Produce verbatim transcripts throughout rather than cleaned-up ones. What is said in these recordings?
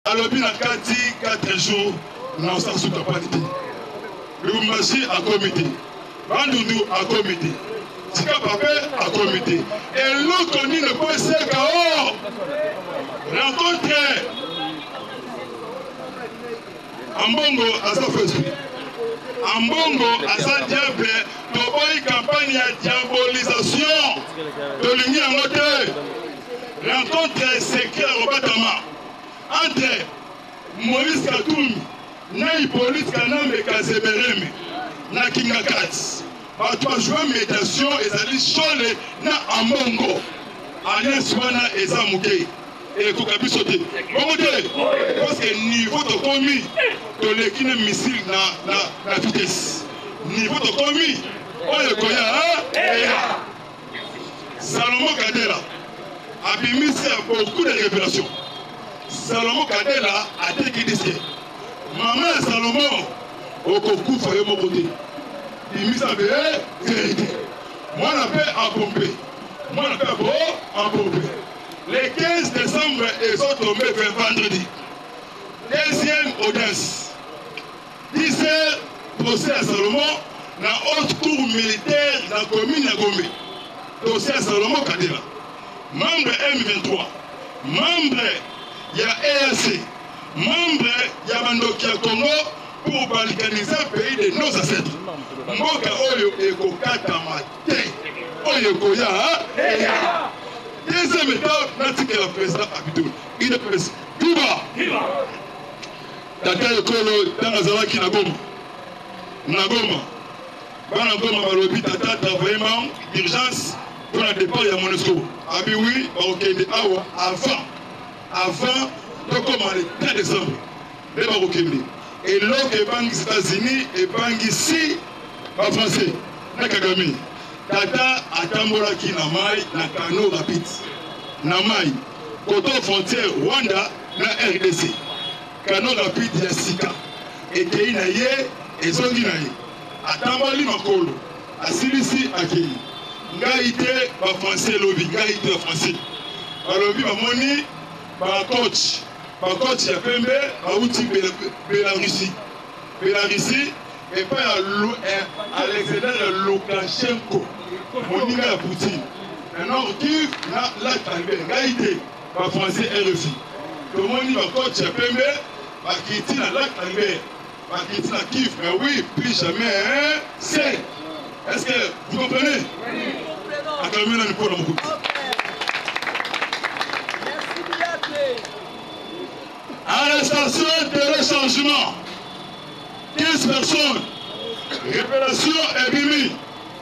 alobi na kati quatre jours na osasuka parité Lubumbashi à comité Bandundu à comité Tika Pape à comité et l'autre ni ne peut se K O rencontre Ambongo asa fesprit Ambongo asa diable toboyi campagne ya diabolisation tolingi yango te rencontre secret Robatama entre Maurice Katumbi na Hippolyte Kanambe Kazebereme na Kingakati bato bajoué médiation ezali Chole na Ambongo alliance wana eza moke ekoka biso te bongo te parce que niveau tokomi toleki na missile na, na, na vitesse niveau tokomi oyo ekoya eya Salomon Kadela abimisi beaucoup de révélations. Salomon Kadela a dit qu'il disait maman Salomon au kokufa yo moko te bimisa be vérité moi na paix à pomper moi na paix à pomper le quinze décembre ils sont tombés vers vendredi deuxième audience dix heures procès à Salomon na haute cour militaire na commune ya Gombe dossier à Salomon Kadela membre M vingt-trois membre ya E A C membre ya bandoki ya Congo pour balkaniser le pays de nos ancêtres mboka oyo ekokatama te oyo ekoya eya deuxième étape natikela président Abidou il est président viva tata ekolo ntango azalaki na Goma na Goma bana Goma balobi tata travaillement d'urgence pour le départ de MONUSCO. Abi oui, bakokende awa avant avant de comment le quinze décembre les bakokende et l'autre banque des États-Unis et banque ici ba français na Kagame tata atambolaki na mai na canot rapide na mai côté frontière Rwanda na R D C canot rapide ya sika ekei na ye ezongi na ye atamboli makolo asilisi akei ngai te ba français lobi ngai te ba français balobi bamoni ba coach ba coach ya pembe auti Bélarussie Bélarussie et pas à Alexander Lukashenko moninga ya Poutine maintenant qui na la talbe ngai te ba français R F I tomoni ba coach ya pembe ba kiti na la talbe ba kiti na Kiev mais oui plus jamais hein, c'est est-ce que vous comprenez? Oui. Acclamez la pour mon groupe. Arrestation et changement. quinze personnes. Révélation et bimi.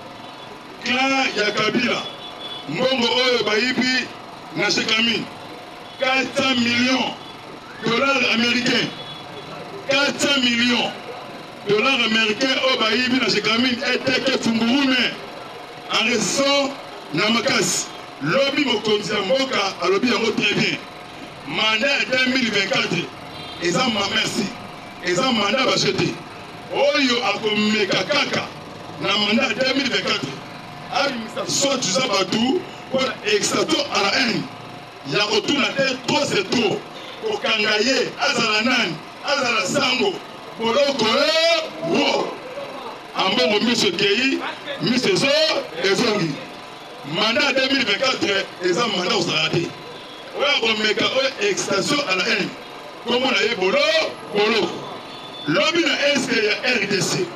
Clan Yakabila. Mbongo Oyo Bayibi Nashekami. quatre cents millions de dollars américains. quatre cents millions. Dollars américains au Baïbi na Chekamine était que Fungurume en raison Namakas. Lobby Mokonzi Mboka a lobby en très bien. Mandat deux mille vingt-quatre. Ils ont ma merci. Ils ont mandat acheté. Oyo a comme Kaka. Na mandat deux mille vingt-quatre. Administration du Zabadou pour extrato à la haine. Il y a retour à terre trop c'est trop. Pour Kangaye, Azalanan, Azala Sango. Boloko wo ambongo monsieur Kei monsieur Zo ezongi mandat deux mille vingt-quatre eza mandat osarate oya komeka oyo extension à la haine comme on a eu bolo bolo lobby na S K ya R D C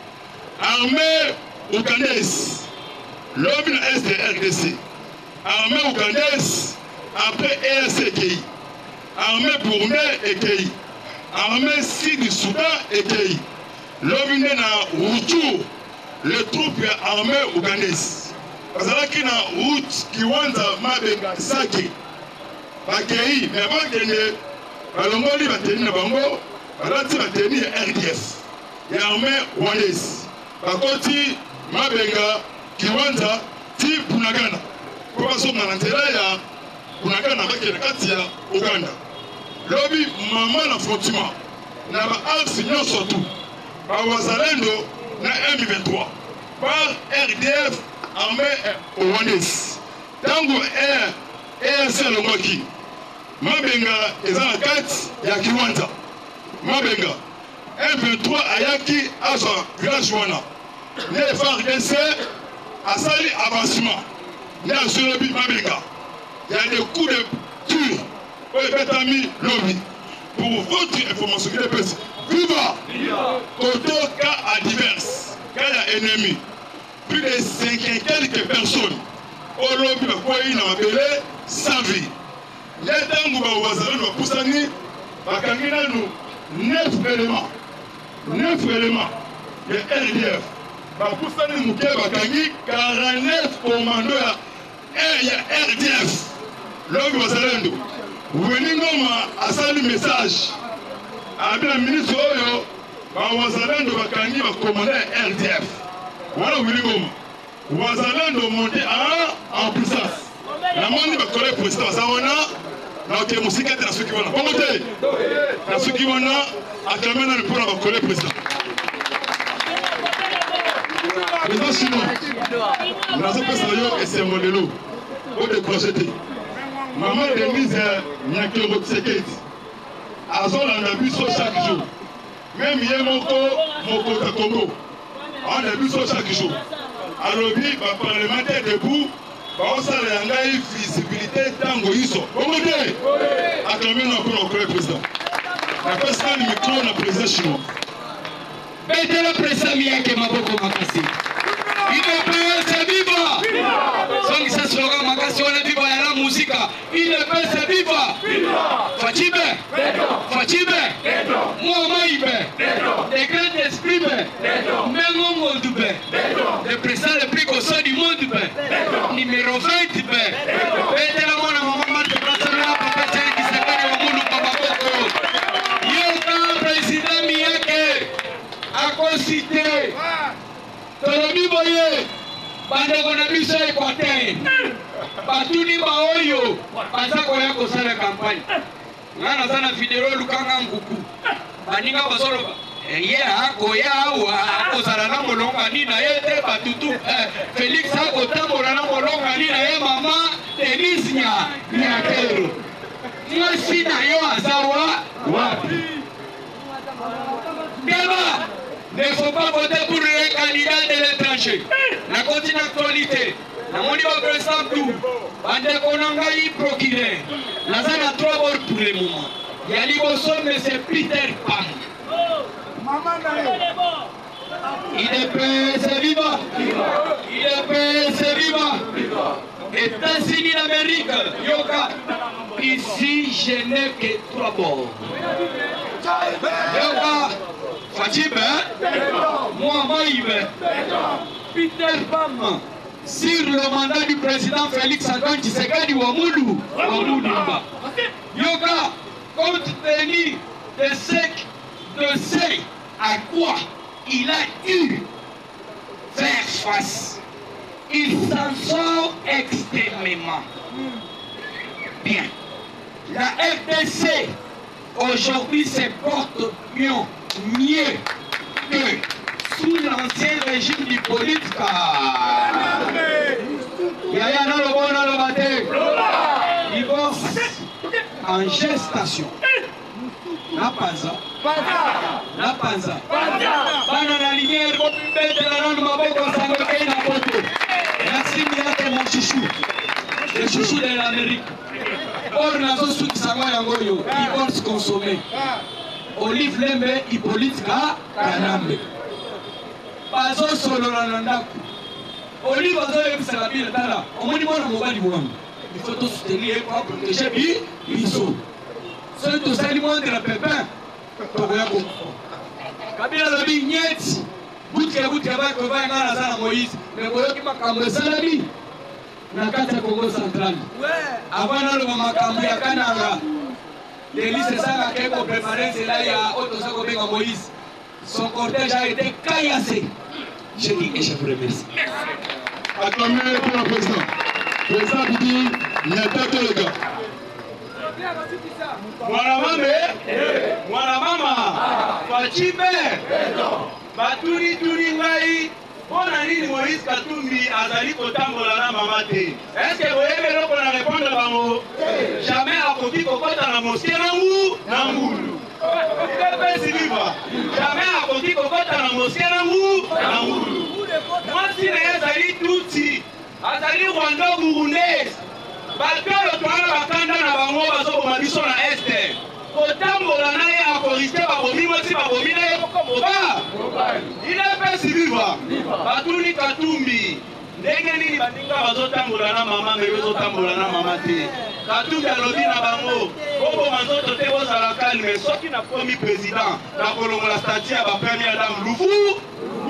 armée ougandaise lobby na S K ya R D C armée ougandaise après E A C Kei armée burundais et Kei armée Sud du Soudan et Kei. L'homme na Rutu, les troupes armées ougandaises. Parce que na route qui wanda mabenga saki. Ba Kei, mais avant que ne balongoli bateni na bango, balati bateni R D F. Ya armée rwandaise. Bakoti mabenga kiwanda ti Bunagana. Kwa so na ntela ya Bunagana bakena kati ya Uganda. Lobby maman na frontiment na ba arts nyo surtout ba wazalendo na M vingt-trois par R D F armée rwandaise tango R E A C longwaki Mabenga eza na kati ya Kiwanja. Mabenga M vingt-trois ayaki aza village wana. Ne F A R D C asali avancement. Ne azolobi Mabenga. Il y a des coups de tir. Betami lobby. Pour votre information, viva! Côté cas adverse, cas ennemi. Plus de cinq et quelques personnes. Au lobby, il y a appelé sans vie. Les temps où vous avez poussé, neuf éléments. Neuf éléments de R D F. Vous avez quarante-neuf commandos et R D F. Lobby vous avez venez à saluer le message. Avec le ministre Oyo, Wazalendo Bakani va commander R D F. Voilà où il est. Wazalendo monter en puissance. La monde va coller pour ça. Ça on a. La que musique est à ceux qui vont. Comment t'es? À ceux qui vont à calmer le pour la coller pour ça. Président chinois. Nous avons fait ça et c'est un modèle. Au décrocher. Maman Denise Nyakero Tseketi. Azol a vu ça chaque jour. Même hier, mon Congo. On a vu ça chaque jour. Alors, le parlementaire debout, on s'est rendu visibilité tango iso. Comment dire? Acclamez encore le président. La personne du micro, le président chinois. Mettez le président Miyake Maboko Makasi. Il est prêt, viva! Sans que ça soit Makasi, on est viva à la musique. Il est prêt, c'est viva! Fatibe! Fatibe! Moamaïbe! Les grands esprits, Mengo Mondube! Le président le plus conscient du monde, numéro vingt, mettez la main à maman de Brassana, papa Tchèque, qui s'appelle Wamoulou Babakoko. Yoka, président Miyake, à conciter. Tolomi Boye, bandeko na biso Équateur, batuni baoyo, baza koya kosala campagne. Nga naza na video lukanga nguku, baninga basolo ye akoya awa akozala na molonga ni na ye te batutu Félix akotambola na molonga ni na ye mama Denise Nyakero. Mwasi na yo azawa wapi? Débat. Ne faut pas voter pour les candidats de l'étranger. La continue actualité. La monnaie va président tout. Bande Konangaï procureur. La zone a trois bords pour le moment. Il y a l'Iboso, mais c'est Peter Pan. Il est prêt, c'est vivant. Il est prêt, c'est vivant. États-Unis d'Amérique, Yoka. Ici, je n'ai que trois bords. Yoka. Fatibe, Moamaïbe, Peter Pam, sur le mandat du président Félix Antoine Tshisekedi Wamoulou, Wamoulou Yoka, compte tenu de ce, de ce à quoi il a eu faire face, il s'en sort extrêmement bien. La R D C aujourd'hui se porte mieux. mieux que sous l'ancien régime du politique. Yaya Nalobona Lobate, divorce en gestation. La Panza, la Panza, Banana Lumière, merci Miate, mon chouchou, le chouchou de l'Amérique. Or, la zone sous Yangoyo, divorce consommé. Olive Lembe, Hippolyte Kanambe. Bazo solo na ndaku. Olive bazo yebisa la bile tala. Omoni mwana mobali mwangu. Il faut tout soutenir pour protéger bi biso. Ceux to sali moindre pépin. Tokoya ko. Kabila lobi nyeti. Butke butke ba ko ba ngana sana Moïse. Mais boyo ki makambo salami. Na kati ya Congo central. Avant le makambo ya Kananga. L'Élise Sanga qui a préparé cela il y a autre chose comme Moïse. Son cortège a été caillassé. Je dis et je vous remercie. Acclamez pour le président. Le président qui dit il n'y a pas que le gars. Mwana mame, mwana mama, Fatibe, Batuni Tuni Ngai, Pona nini Moïse Katumbi azali kotambola na mama te? Est-ce que vous avez le pour répondre bango? Jamais akoki kokota na mosquée na ngu na ngulu. Ile pesi viva. Jamais akoki kokota na mosquée na ngu na ngulu. Moi si ne azali tuti, azali Rwanda Burundais. Bato yo twana bakanda na bango bazoboma biso na este. Kotambola na ye akoriste babomi mwasi babomi na ye kokomoba. Ile pesi viva. Batuni Katumbi. Ndenge nini bandinga bazotambola na mama me bazotambola na mama te. Katumbi alobi na bango. Koko manzoto te bozala calme soki na komi président na kolongola statut ya ba première dame Lufu.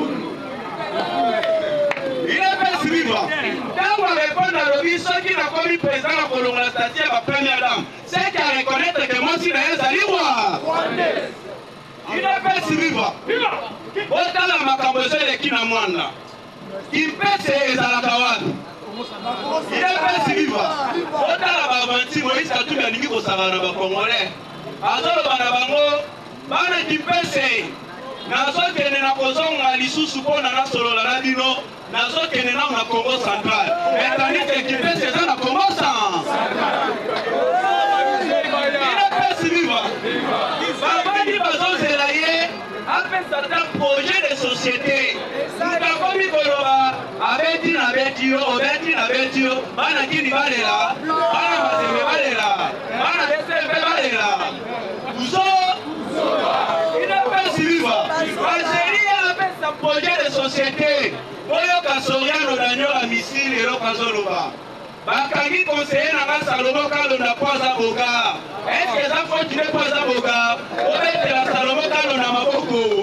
Il est fait vivre. Quand on répond à l'objet, ceux qui n'ont pas eu président à Colombo la statue à la première dame, c'est qu'à reconnaître que moi, si les alliés, il est fait vivre. Autant la macambose de Kinamwanda, qui pèse les alakawad. Il est fait vivre. Autant la bavanti, Moïse a tout bien dit au Savana Congolais. Azolo Banabango, Bana qui pèse. Nazokene na kozonga lisusu pona na solola na bino nazokene na na Congo central etani ke kipese eza na Congo central ina pesi viva babadi bazozela ye apesa ta projet de société tutakomi koloba abeti na beti yo obeti na beti yo bana kini balela bana mazembe balela bana desembe balela uzo un projet de société. Oyo Kasoriano Daniel a missile et l'Okazoloba. Bakangi conseiller n'a Salomon Kalona Poza Boga. Est-ce que ça faut tuer Poza Boga? Ou est-ce la Salomon Kalona Maboko?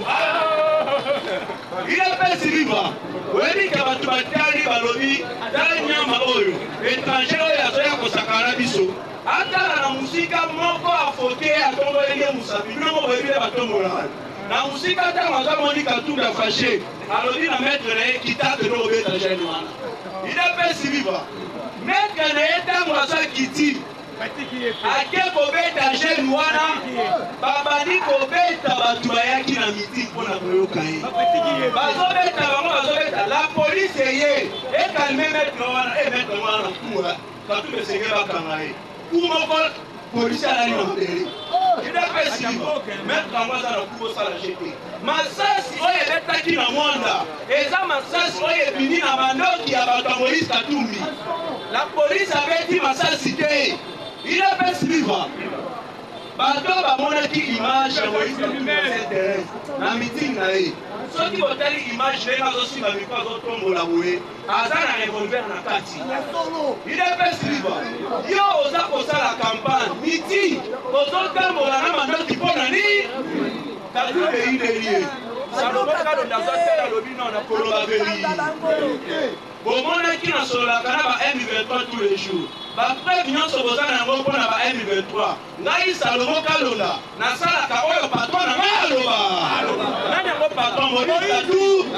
Il est fait si vivant. Oui, Kabatubatiali Balobi, Danyama Oyo, étranger Oya Soya Kosakara Biso. Atala na musika moko afoke atongo enge musabi. Bino bebile batongo la. Na musika ta maza moni Katumbi fâché. Alodi na maître na kita de no beta jeune wana. Il est fait si vivant. Maître na eta mwasa kiti. Ake ko beta jeune wana. Babani ko beta batu bayaki na meeting pona koyoka ye. Bazo beta bango bazo beta la police ye. E calmer maître wana e maître wana kuwa. Katumbi senge bakanga ye. Kumoko police ala ni mbele. Il a fait si mettre en place la cour à la G P. Masasi oye betaki na mwanda. Eza masasi oye bini na mandoki ya bato Moïse Katumbi. La police avait dit masasi te. Il a fait si vivant. Bato ba monaki image ya Moïse Katumbi na meeting na ye. Soki botali image na zosi ba miko zo tombola boye. Aza na revolver na kati. Il a fait si vivant. Yo oza kosa la campagne. Meeting. Ozo tambola na mandoki pona ni. Katumbi ile lié. Salomon Kalonda zotela lobi na na koloba veli. Bomonaki na solola kana ba M vingt-trois tous les jours. Ba preuve nyonso bozana yango pona ba M vingt-trois. Ngai Salomon Kalonda na sala ka oyo patron na ngaloba. Nani yango patron mo tout.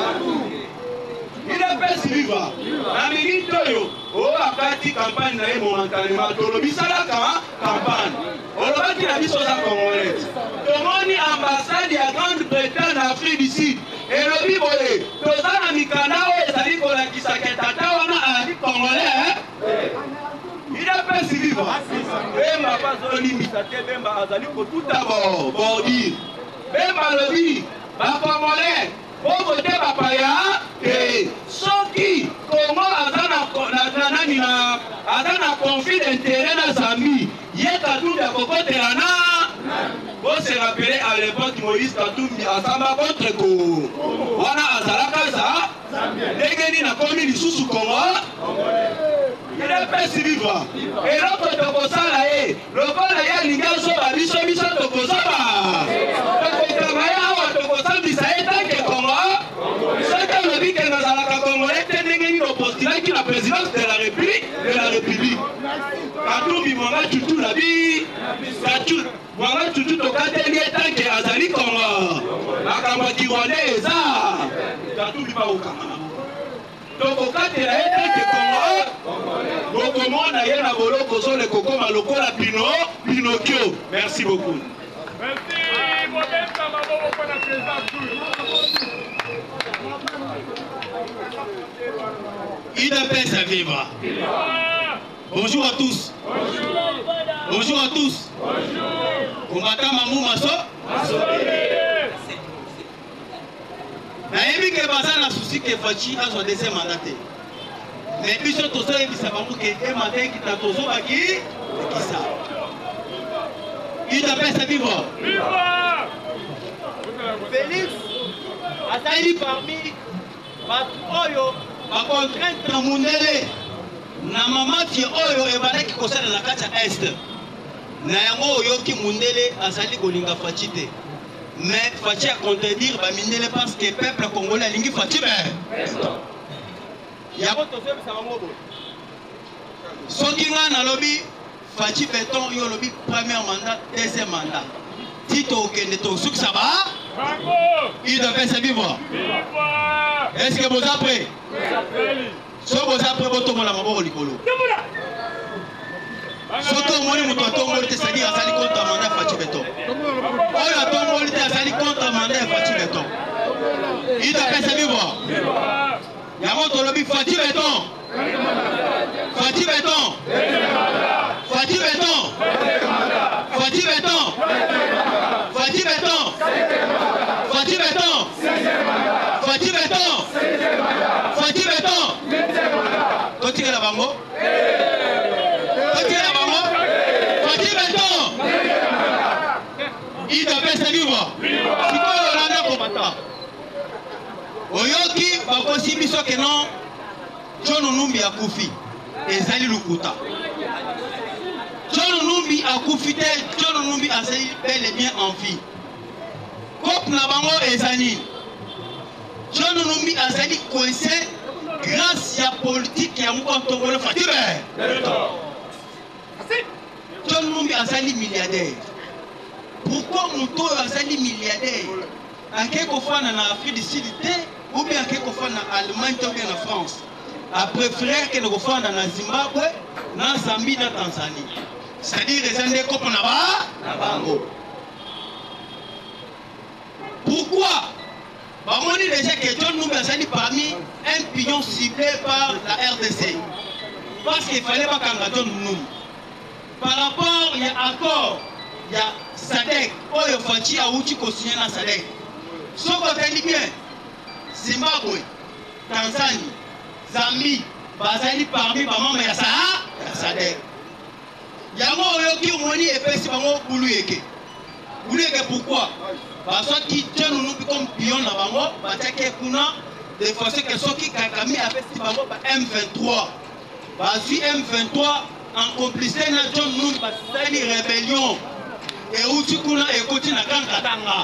Il est fait si vivant. Na minute oyo o akati campagne na ye momentanément tolobi sala ka campagne. Olobaki na biso za Congolais. Tomoni ambassade ya Grande-Bretagne na Afrique du Sud. Elobi boye tozana mikanda oyo ezali kolakisa ke tata wana ali Congolais. Il a fait si vivant. Bemba bazolimbisa te Bemba azali kotuta bo bordir. Bemba lobi ba Congolais Bogo te bapaya ke soki Congo azana na nani na azana conflit d'intérêt na Zambie ye Katumbi akokotela na bo se rappeler à l'époque Moïse Katumbi asamba contre ko wana azalaka za ndenge na komi lisusu Congo il est fait si vivant et l'autre tokosala ye lokola ya lingazo ba biso biso tokosaba tokotamaya awa tokosambisa etanke Congo soki alobi ke nazalaka Congolais te ndenge nini opostulaki na présidence de la République de la République Katumbi mwanga tutu na bi Katumbi mwanga tutu tokateli etanke azali Congo makambo ya Rwandais eza Katumbi pa okanga tokokatela etanke Congo bokomona ye na boloko zole kokoma lokola Pino Pinocchio. Merci beaucoup. Merci. U D P S à vivre. Bonjour à tous. Bonjour à tous. Combattant Mamou Masso. Nayebi ke baza na souci que Fachi a son deuxième mandat. Mais puis surtout ça il s'est pas que un matin qui t'a tozo baki qui ça. U D P S à vivre. Félix azali parmi Oyo ba contrainte na mundele na mamati oyo ebandaki kosala na kati ya est na yango oyoki mundele azali kolinga Fachi te mais Fachi a contredire ba mindele parce que peuple congolais alingi Fachi be yango tozebisa bango boye soki nga nalobi Fachi beton yo lobi premier mandat deuxième mandat tito okende tosukisa ba il devait se vivre. Est-ce que vous êtes prêts? Si vous êtes prêts, vous tombe la maboko likolo. Soto moni muto atombo te sadi asali contre mandat Fachi beton. Oyo atombo te asali contre mandat Fachi beton. Il devait se vivre. Yango tolobi Fachi beton. Fachi beton. Fachi beton. Fachi beton. Fachi beton. Fachi beton. Fachi beton. Fachi beton. Totire la bango. Totire la bango. Fachi beton. Il devait se vivre. Si quoi on a combattant. Oyoki bakosi biso ke non. John Numbi a kufi. Ezali lukuta. John Numbi a kufi te. John Numbi a bel et bien en vie. Kop na bango ezali. John Numbi azali coincé grâce à politique ya mko tongolo Fatime. John Numbi azali milliardaire. Pourquoi Muto azali milliardaire? Ake kofana na Afrique du Sud ou bien ake kofana na Allemagne ou bien en France. A préféré que nous kofana na Zimbabwe, na Zambie, na Tanzanie. C'est-à-dire les Andés kop na ba na bango. Pourquoi? On dit déjà que John Numbi a parmi un pion ciblé par la R D C. Parce qu'il ne fallait pas qu'un John Numbi. Par rapport, il y a accord, il y a Sadek, Oyo Fachi a outil signé dans Sadek. Ce qu'on dit bien, Zimbabwe, Tanzanie, Zambie, Bazali parmi les membres de Sadek. Il y a un Oyo qui a dit que c'est un Bouluyeke. Bouluyeke pourquoi? Parce que John Numbi comme pion na bango, batake kuna de façon que ceux qui Kagame a fait bango M vingt-trois. Basu M vingt-trois en complicité na John Numbi basali rébellion et outi kuna et koti na Grand Katanga.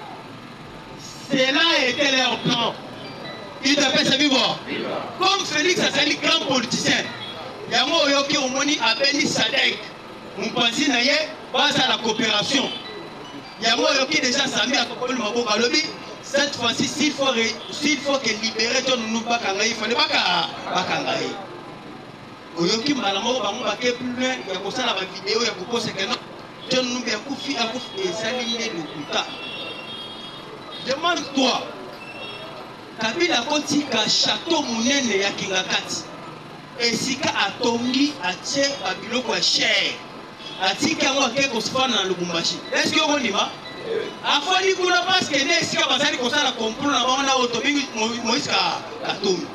Cela était leur plan. Il devait se vivre. Comme Félix Azali grand politicien. Yango yoki omoni abeni Sadek. Mon pensée na ye base à la coopération. Yango yoki déjà Sami a compris le maboko alobi. Cette fois-ci, s'il faut, s'il faut que libérer John Numbi Bakangaï, il fallait pas Bakangaï. Oyoki malamo bango bake plus loin, il y a comme ça la vidéo, il y a beaucoup de que non. John Numbi a koufi a koufi et s'aligner le kuta. Demande-toi, Kabila kotika château munene ya Kingakati. Et sika atongi atie babiloko ya cher. Atika ngo akeko sifana na Lubumbashi. Est-ce que on y va? Afoni kuna parce que ne sika bazali kosala complot na bana otobi Moïse Katumbi.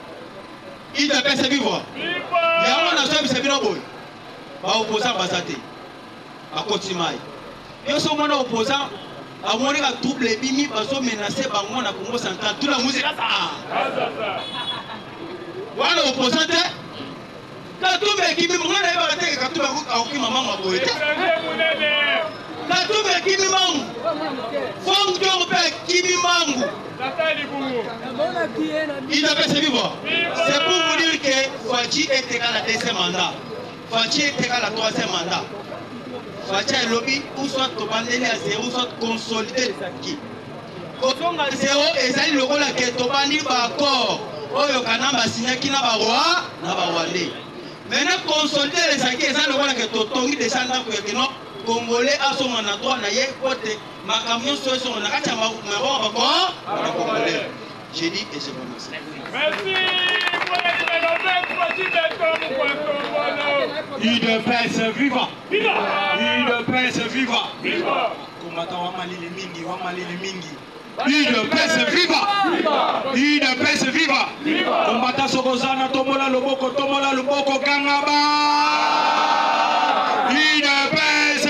Il devait se vivre. Yango na so bisa bino boy. Ba opposant basate. Ba kotimai. Yo so mona opposant amoni ka trouble bimi baso menacer bango na Congo central. Tout la musique là ça. Wala opposant te. Katumbi kimi mona na ba te Katumbi ko aoki mama maboye te. Katumbi kimi mangu. Fong Jongpe kimi mangu. Il devait se vivre. C'est pour vous dire que Fachi est égal à deuxième mandat. Fachi est égal à troisième mandat. Fachi est lobby ou soit Tobandeli à zéro, soit consolider les acquis. Quand on a zéro, et ça il le rôle à que Tobandeli va accord. Oyo Kanamba signé qui n'a pas roi, n'a pas roi. Maintenant, consolider les acquis, ça le rôle à que Totongi descend dans le non. Congolais à son endroit, n'a pas de ma camion sur son achat, ma voix encore, Congolais. J'ai dit et je vous remercie. Merci. U D P S viva! Viva! U D P S viva! Viva! Combattant Wamalili Mingi, Wamalili Mingi. U D P S viva! U D P S viva! Combattant Sokozana, Tomola Loboko, Tomola Loboko, Kangaba! U D P S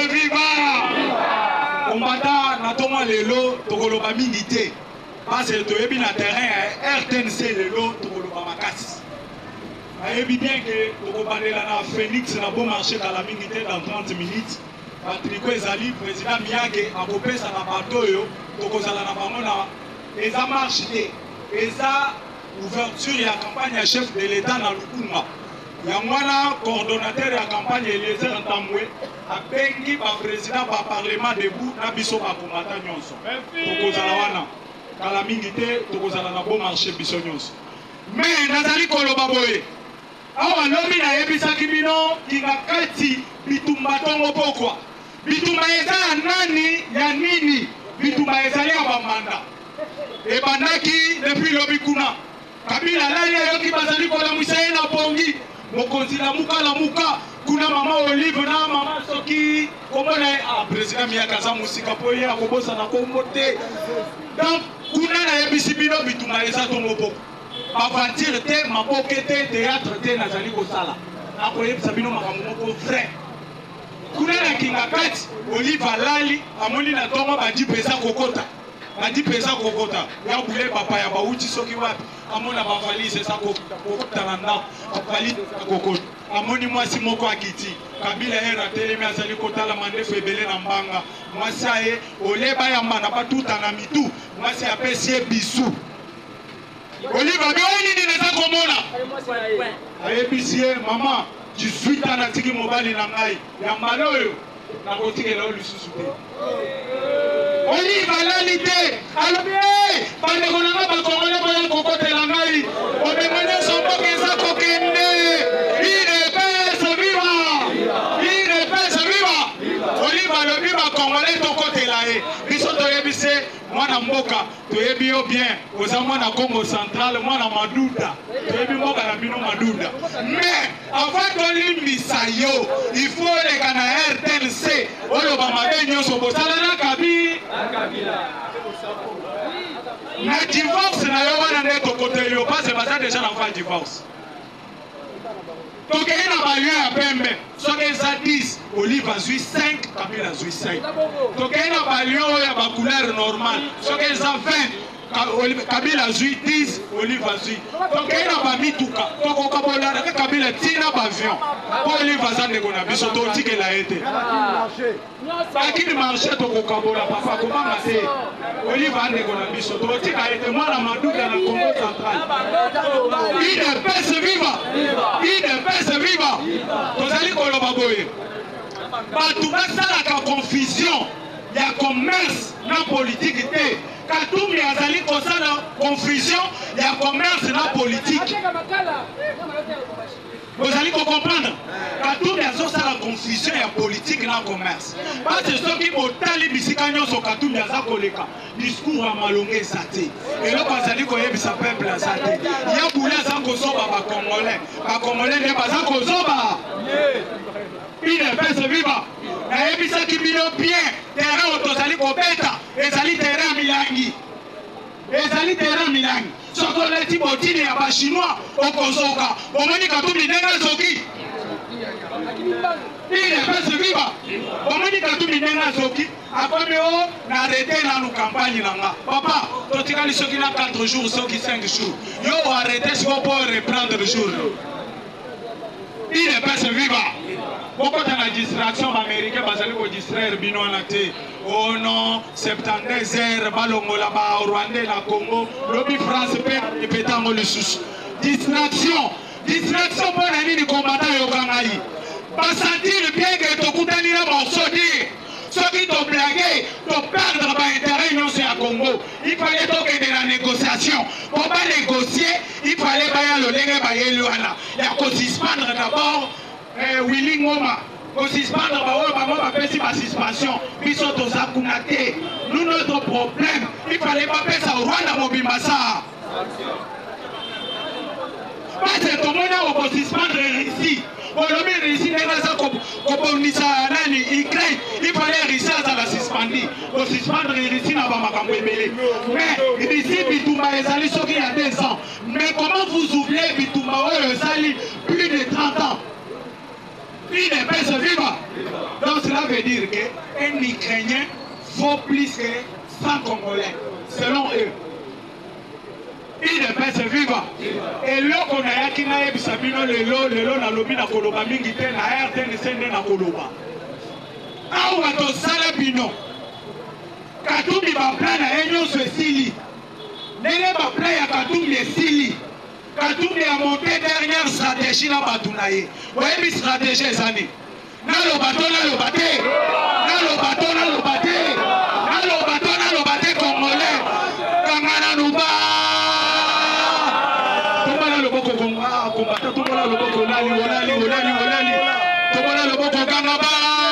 viva! Combattant Natoma Lelo, Togoloba Mingi te. Parce que tu es bien à terrain, R T N C Lelo, Togoloba Makasi. Vous bien que le Phoenix n'a pas marché dans la minute dans trente minutes. Patrick Ezali, président Miyake, a coupé sa bateau, Tokozala na Bamona, et ça marche. Et ça, ouverture de la campagne chef de l'État dans Lukuma. Il y a un coordonnateur de la campagne Eliezer Ntamwe, a bengi le président du Parlement debout, na biso ba combattant nyonso. Tokozala wana. Dans la minute, Tokozala na bon marché biso nyonso. Mais Nazali Koloba Boye. Awa lomi na yebisaki bino kingakati bitumba tongo pokwa bitumba eza nani ya nini bitumba ezali ya bamanda ebandaki depuis lobi kuna Kabila lali yoki bazali kolamwisa ye na pongi mokonzi la muka la muka kuna mama Olive na mama soki komona a president Miyaka za musika po ye akobosa na kombo te donc kuna na yebisi bino bitumba eza tongo pokwa aventure te maboke te théâtre te nazali kosala akoyebisa bino makambo moko vrai kuna na kingakati Olive alali amoni na tongo badi pesa kokota badi pesa kokota ya bule papa ya bauti soki wapi amona bavalise sa kokota na ndako bavalise kokota amoni mwasi moko akiti Kabila era telemi azali kotala mandefu ebele na mbanga mwasi aye oleba yamba na batuta na mitu mwasi apesi ye bisu Olive abioni ni neza komona ayebisi ye mama dix-huit ans natiki mobali na ngai ya mbala oyo nakotikela oyo lisusu te Olive alali te alobi bandeko na nga bakongole boya kokotela ngai obengo nyonso mboka eza kokende idepese viva idepese viva Olive alobi bakongole tokotela ye biso toyebise mwana mboka toyebi yo bien oza mwana Congo central mwana Maduda toyebi mboka na bino Maduda mais avant tolimbisa yo il faut leka na R T N C oyo bamabe nyonso bosala na kabi na divorce na yo wana nde tokoteli yo parce baza déjà na fa divorce tokei na balien ya pembe soki eza dix Olive azwi cinq Kabila azwi cinq tokei na balien oyo ya bacouleur normale soki eza vingt Kabila azwi dix Olive azwi tokei na bamituka tokokabolana ka Kabila ntina bavion po Olive aza ndeko na biso totikela ye te akini marché tokokabola papa komanga te Olive andeko na biso totika ye te mwana Maduda na Congo central idepese viva idepese viva tozali koloba boye bato basalaka confusion ya commerce na politique te Katumbi azali kosala confusion ya commerce na politique vous allez comprendre Katumbi azosala confusion ya politique na commerce parce que soki botali bisika nyonso Katumbi aza koleka discours ya malonge eza te eloko azali koyebisa peuple aza te ya bule aza kozoba bakongolais bakongolais nde baza kozoba idepese viva nayebisaki bino bien terrain oyo tozali kobeta ezali terrain milangi ezali terrain milangi soki oleti botini ya bachinois okozoka omoni Katumbi ndenge azoki idepese viva omoni Katumbi ndenge azoki akomi o na arrete nanu campagne na nga papa totikali soki na quatre jours soki cinq jours yo arrete siko po reprendre jour idepese viva kokota na distraction baaméricain bazali kodistraire bino wana te oh non septante-deux heures balongola barwandais na Congo lobi France mpe epetango lisusu distraction distraction mpo na nini kombata yoka ngai basantire bien ke tokutani na morceau te soki toblage toperdre baintérêt nyonso ya Congo il fallait tokende na négociation po banégocie il fallait baya lolenge bayeli wana ya kosuspendre d'abord Willy Ngoma kosuspendre baoyo bango bapesi basuspension biso toza kuna te nous notre problème il fallait bapesa Rwanda mobimba sa Parce que tout le monde a suspendre ici. Aujourd'hui, ici, il fallait réussir à la suspendre. Pour suspendre ici, n'a pas ma mais ici, Bitouma est allé sur il y a deux ans. Mais comment vous oubliez Bitouma est plus de trente ans? Il n'est pas ce vivant. Donc cela veut dire qu'un Ukrainien vaut plus que cent Congolais, selon eux. Il ne peut se vivre. Et là, on a qui n'a pas sabino le lot, le lot na lobi na koloba mingi te na R T N C na koloba. Ah wa to sala bino. Katumbi ba plan na enyo se sili. Nene ba plan ya Katumbi sili. Katumbi a monté dernière stratégie na batunaye. Ouais mi stratégie zani. Na lo bateau na lo bateau. Na lo bateau na lo bateau. Na lo bateau na lo bateau congolais. Kangana nuba. Combattant tout le monde le boko nani wolali wolali wolali tout le monde le boko kangaba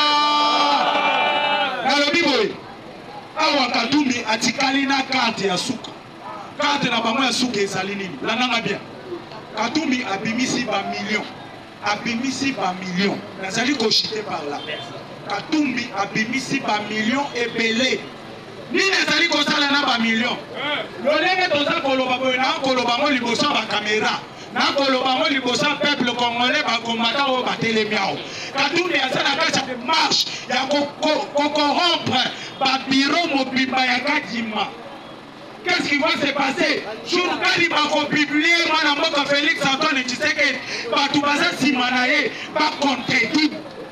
na le biboy awa Katumbi atikali na carte ya suka carte na bango ya suka ezali nini lananga bien Katumbi abimisi ba millions abimisi ba millions nazali ko chiter par la Katumbi abimisi ba millions ebele nini ezali ko sala na ba millions lolenge toza koloba boy na koloba mo liboso ba caméra na koloba mo liboso peuple congolais ba combattant o batelemi ao Katumbi asala kacha marche ya ko corrompre ba bureau mobimba ya Kadima. Qu'est-ce qui va se passer? Jour kali ba ko publier mana mboka Félix Antoine Tshisekedi ba tubaza simanaye ba contredit.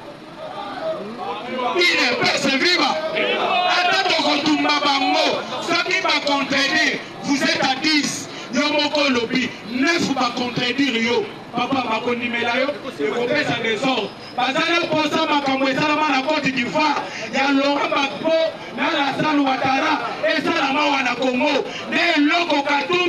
Il ne peut se vivre. Attends ko tumba bango ce qui va contredire vous êtes à dix. Yomoko lobby, neuf va contredire yo. Papa va konimela yo, et qu'on fait ça désordre. Bazana pour ça, ma kamwesala na Côte d'Ivoire. Ya Laurent Gbagbo, na la salle Ouattara, et ça la mawa na Congo. Ne loko Katumbi.